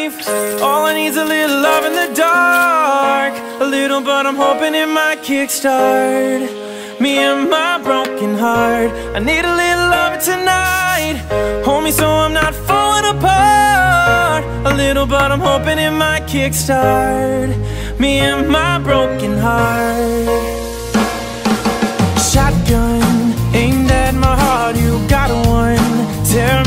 life. All I need's a little love in the dark, a little, but I'm hoping it might kickstart me and my broken heart. I need a little love tonight, hold me so I'm not falling apart, a little, but I'm hoping it might kickstart me and my broken heart. Shotgun aimed at my heart, you got one. Tear